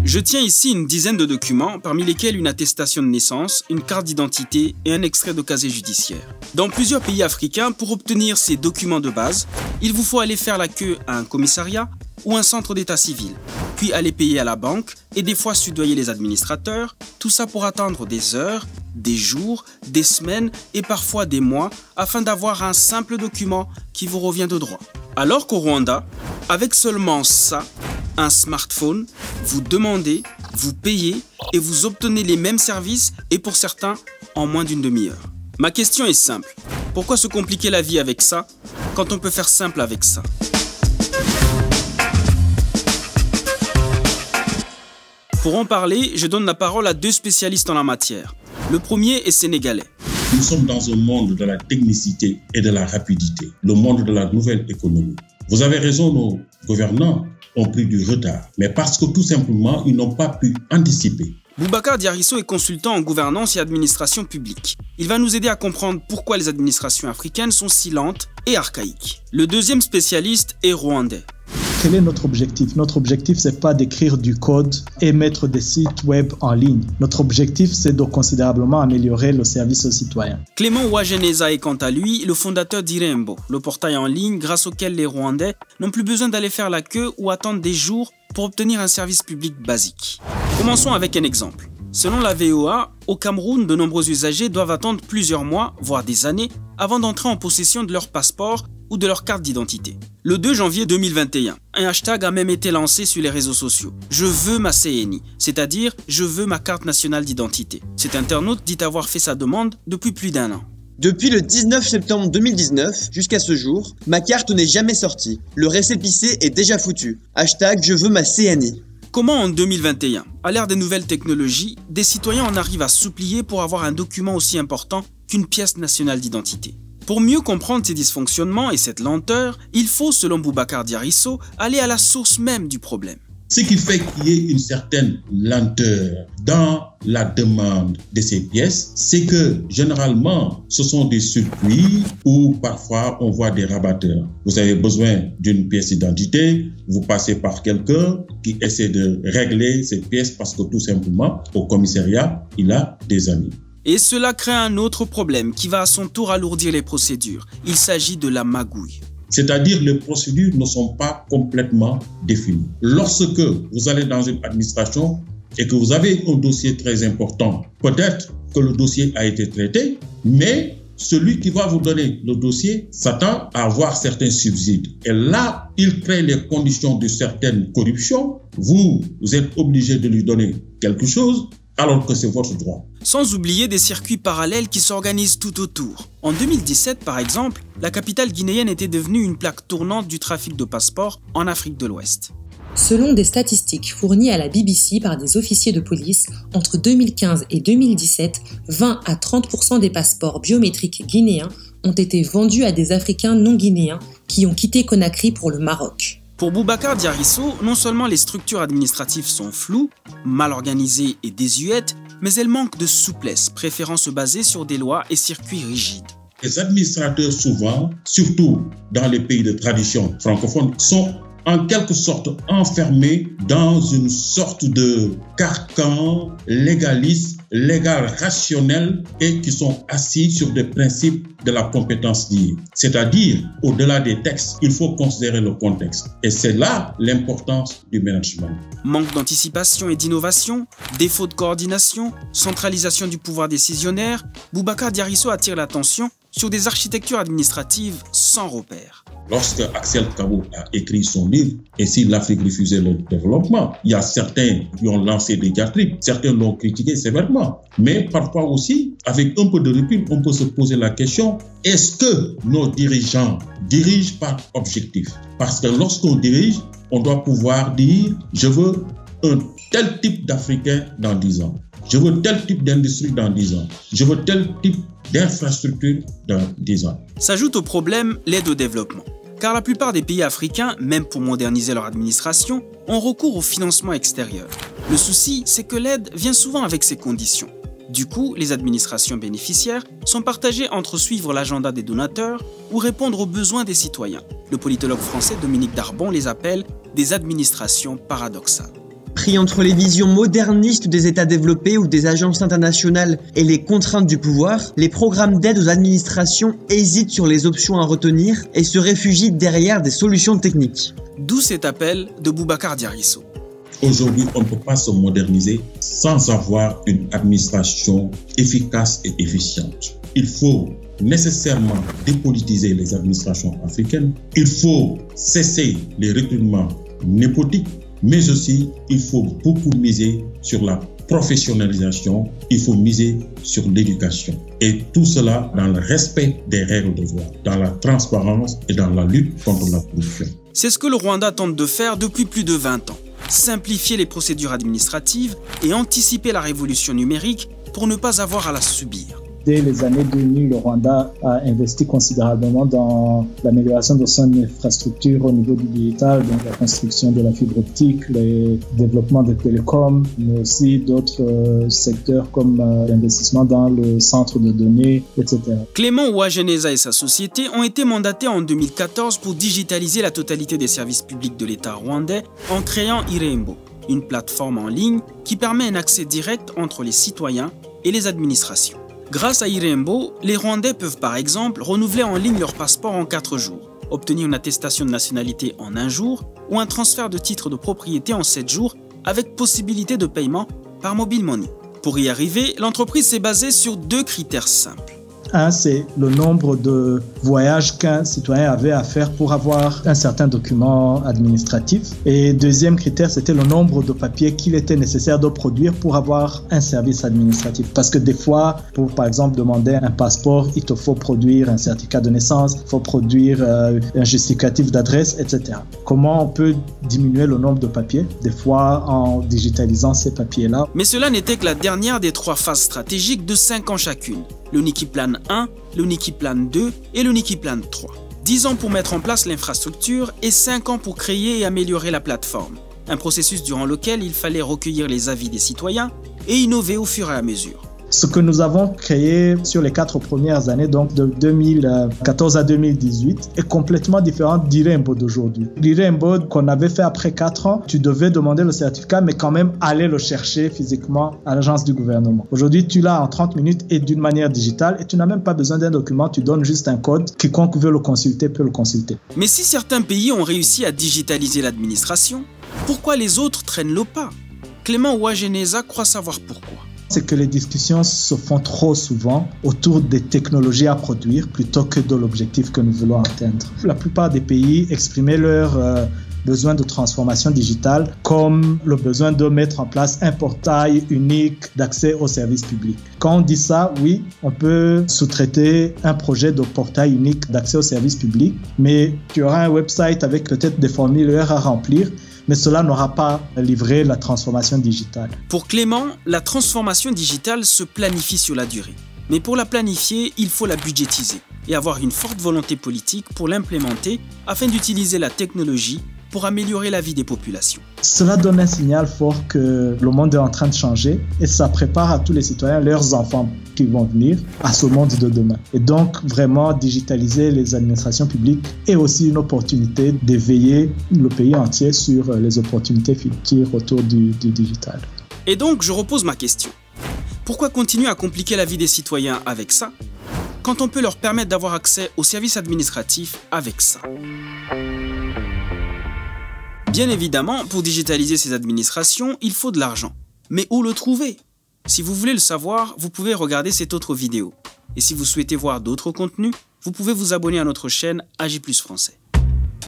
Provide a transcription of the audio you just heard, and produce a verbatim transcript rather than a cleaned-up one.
Je tiens ici une dizaine de documents, parmi lesquels une attestation de naissance, une carte d'identité et un extrait de casier judiciaire. Dans plusieurs pays africains, pour obtenir ces documents de base, il vous faut aller faire la queue à un commissariat ou un centre d'état civil, puis aller payer à la banque et des fois soudoyer les administrateurs, tout ça pour attendre des heures, des jours, des semaines et parfois des mois afin d'avoir un simple document qui vous revient de droit. Alors qu'au Rwanda, avec seulement ça, un smartphone, vous demandez, vous payez et vous obtenez les mêmes services et pour certains, en moins d'une demi-heure. Ma question est simple. Pourquoi se compliquer la vie avec ça quand on peut faire simple avec ça? Pour en parler, je donne la parole à deux spécialistes en la matière. Le premier est sénégalais. Nous sommes dans un monde de la technicité et de la rapidité, le monde de la nouvelle économie. Vous avez raison, nos gouvernants ont pris du retard, mais parce que tout simplement, ils n'ont pas pu anticiper. Boubacar Diarisso est consultant en gouvernance et administration publique. Il va nous aider à comprendre pourquoi les administrations africaines sont si lentes et archaïques. Le deuxième spécialiste est rwandais. Quel est notre objectif? Notre objectif, c'est pas d'écrire du code et mettre des sites web en ligne. Notre objectif, c'est de considérablement améliorer le service aux citoyens. Clément Ouageneza est quant à lui le fondateur d'Irembo, le portail en ligne grâce auquel les Rwandais n'ont plus besoin d'aller faire la queue ou attendre des jours pour obtenir un service public basique. Commençons avec un exemple. Selon la V O A, au Cameroun, de nombreux usagers doivent attendre plusieurs mois, voire des années, avant d'entrer en possession de leur passeport ou de leur carte d'identité. Le deux janvier deux mille vingt et un, un hashtag a même été lancé sur les réseaux sociaux. Je veux ma C N I, c'est-à-dire je veux ma carte nationale d'identité. Cet internaute dit avoir fait sa demande depuis plus d'un an. Depuis le dix-neuf septembre deux mille dix-neuf jusqu'à ce jour, ma carte n'est jamais sortie. Le récépissé est déjà foutu. Hashtag je veux ma C N I. Comment en deux mille vingt et un, à l'ère des nouvelles technologies, des citoyens en arrivent à s'oublier pour avoir un document aussi important qu'une pièce nationale d'identité? Pour mieux comprendre ces dysfonctionnements et cette lenteur, il faut, selon Boubacar Diarisso, aller à la source même du problème. Ce qui fait qu'il y ait une certaine lenteur dans la demande de ces pièces, c'est que généralement, ce sont des circuits où parfois on voit des rabatteurs. Vous avez besoin d'une pièce d'identité, vous passez par quelqu'un qui essaie de régler cette pièce parce que tout simplement, au commissariat, il a des amis. Et cela crée un autre problème qui va à son tour alourdir les procédures. Il s'agit de la magouille. C'est-à-dire que les procédures ne sont pas complètement définies. Lorsque vous allez dans une administration et que vous avez un dossier très important, peut-être que le dossier a été traité, mais celui qui va vous donner le dossier s'attend à avoir certains subsides. Et là, il crée les conditions de certaines corruptions. Vous, vous êtes obligé de lui donner quelque chose, alors que c'est votre droit. Sans oublier des circuits parallèles qui s'organisent tout autour. En deux mille dix-sept, par exemple, la capitale guinéenne était devenue une plaque tournante du trafic de passeports en Afrique de l'Ouest. Selon des statistiques fournies à la B B C par des officiers de police, entre deux mille quinze et deux mille dix-sept, vingt à trente pour cent des passeports biométriques guinéens ont été vendus à des Africains non guinéens qui ont quitté Conakry pour le Maroc. Pour Boubacar Diarisso, non seulement les structures administratives sont floues, mal organisées et désuètes, mais elles manquent de souplesse, préférant se baser sur des lois et circuits rigides. Les administrateurs souvent, surtout dans les pays de tradition francophone, sont en quelque sorte enfermés dans une sorte de carcan légaliste, légal rationnel et qui sont assis sur des principes de la compétence liée. C'est-à-dire, au-delà des textes, il faut considérer le contexte. Et c'est là l'importance du management. Manque d'anticipation et d'innovation, défaut de coordination, centralisation du pouvoir décisionnaire, Boubacar Diarisso attire l'attention sur des architectures administratives sans repère. Lorsque Axel Kabou a écrit son livre « Et si l'Afrique refusait le développement », il y a certains qui ont lancé des diatribes, certains l'ont critiqué sévèrement. Mais parfois aussi, avec un peu de recul, on peut se poser la question, est-ce que nos dirigeants dirigent par objectif? Parce que lorsqu'on dirige, on doit pouvoir dire « je veux un tel type d'Africain dans dix ans ». Je veux tel type d'industrie dans dix ans. Je veux tel type d'infrastructure dans dix ans. S'ajoute au problème l'aide au développement. Car la plupart des pays africains, même pour moderniser leur administration, ont recours au financement extérieur. Le souci, c'est que l'aide vient souvent avec ses conditions. Du coup, les administrations bénéficiaires sont partagées entre suivre l'agenda des donateurs ou répondre aux besoins des citoyens. Le politologue français Dominique Darbon les appelle des administrations paradoxales. Pris entre les visions modernistes des États développés ou des agences internationales et les contraintes du pouvoir, les programmes d'aide aux administrations hésitent sur les options à retenir et se réfugient derrière des solutions techniques. D'où cet appel de Boubacar Diarisso. Aujourd'hui, on ne peut pas se moderniser sans avoir une administration efficace et efficiente. Il faut nécessairement dépolitiser les administrations africaines. Il faut cesser les recrutements népotiques, mais aussi il faut beaucoup miser sur la professionnalisation, il faut miser sur l'éducation. Et tout cela dans le respect des règles de droit, dans la transparence et dans la lutte contre la corruption. C'est ce que le Rwanda tente de faire depuis plus de vingt ans. Simplifier les procédures administratives et anticiper la révolution numérique pour ne pas avoir à la subir. Dès les années deux mille, le Rwanda a investi considérablement dans l'amélioration de son infrastructure au niveau du digital, donc la construction de la fibre optique, le développement des télécoms, mais aussi d'autres euh, secteurs comme euh, l'investissement dans le centre de données, et cetera. Clément Ouageneza et sa société ont été mandatés en deux mille quatorze pour digitaliser la totalité des services publics de l'État rwandais en créant Irembo, une plateforme en ligne qui permet un accès direct entre les citoyens et les administrations. Grâce à Irembo, les Rwandais peuvent par exemple renouveler en ligne leur passeport en quatre jours, obtenir une attestation de nationalité en un jour ou un transfert de titre de propriété en sept jours avec possibilité de paiement par mobile money. Pour y arriver, l'entreprise s'est basée sur deux critères simples. Un, c'est le nombre de voyages qu'un citoyen avait à faire pour avoir un certain document administratif. Et deuxième critère, c'était le nombre de papiers qu'il était nécessaire de produire pour avoir un service administratif. Parce que des fois, pour par exemple demander un passeport, il te faut produire un certificat de naissance, il faut produire euh, un justificatif d'adresse, et cetera. Comment on peut diminuer le nombre de papiers? Des fois, en digitalisant ces papiers-là. Mais cela n'était que la dernière des trois phases stratégiques de cinq ans chacune. Le Nikiplan un, le Nikiplan deux et le Nikiplan trois. dix ans pour mettre en place l'infrastructure et cinq ans pour créer et améliorer la plateforme. Un processus durant lequel il fallait recueillir les avis des citoyens et innover au fur et à mesure. Ce que nous avons créé sur les quatre premières années, donc de deux mille quatorze à deux mille dix-huit, est complètement différent d'Irembo d'aujourd'hui. L'Irembo qu'on avait fait après quatre ans, tu devais demander le certificat, mais quand même aller le chercher physiquement à l'agence du gouvernement. Aujourd'hui, tu l'as en trente minutes et d'une manière digitale et tu n'as même pas besoin d'un document, tu donnes juste un code. Quiconque veut le consulter peut le consulter. Mais si certains pays ont réussi à digitaliser l'administration, pourquoi les autres traînent le pas? Clément Ouageneza croit savoir pourquoi. C'est que les discussions se font trop souvent autour des technologies à produire plutôt que de l'objectif que nous voulons atteindre. La plupart des pays exprimaient leur euh, besoin de transformation digitale comme le besoin de mettre en place un portail unique d'accès aux services publics. Quand on dit ça, oui, on peut sous-traiter un projet de portail unique d'accès aux services publics, mais tu auras un website avec peut-être des formulaires à remplir, mais cela n'aura pas livré la transformation digitale. Pour Clément, la transformation digitale se planifie sur la durée. Mais pour la planifier, il faut la budgétiser et avoir une forte volonté politique pour l'implémenter afin d'utiliser la technologie pour améliorer la vie des populations. Cela donne un signal fort que le monde est en train de changer et ça prépare à tous les citoyens, leurs enfants qui vont venir, à ce monde de demain. Et donc, vraiment, digitaliser les administrations publiques est aussi une opportunité d'éveiller le pays entier sur les opportunités futures autour du, du digital. Et donc, je repose ma question. Pourquoi continuer à compliquer la vie des citoyens avec ça, quand on peut leur permettre d'avoir accès aux services administratifs avec ça? Bien évidemment, pour digitaliser ces administrations, il faut de l'argent. Mais où le trouver? Si vous voulez le savoir, vous pouvez regarder cette autre vidéo. Et si vous souhaitez voir d'autres contenus, vous pouvez vous abonner à notre chaîne A J plus Français.